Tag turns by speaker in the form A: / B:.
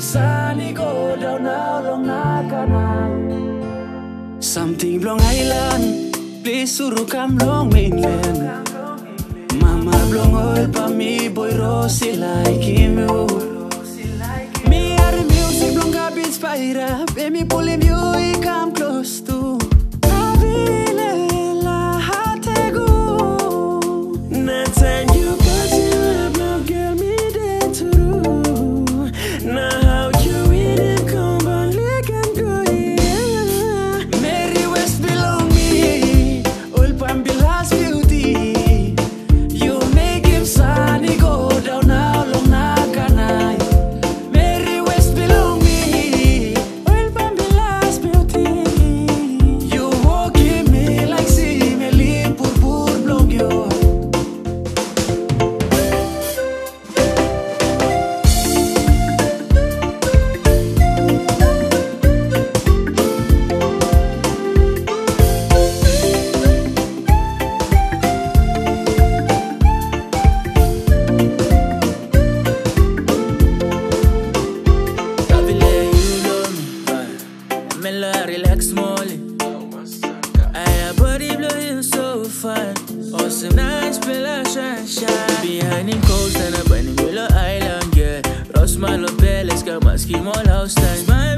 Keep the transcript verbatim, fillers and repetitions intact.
A: sunny go down now long now. Something long island, please suru come long mainland. Mama blong oil pa me boy rosy like him you. Me are the music blong got inspire, baby pulling you he come close to.
B: Relax Molly, I body blowing so fine. Awesome nice fella shine shine. Behind him coast and up in Willow Island, yeah. Ross Malo Palace, got my scheme all house time.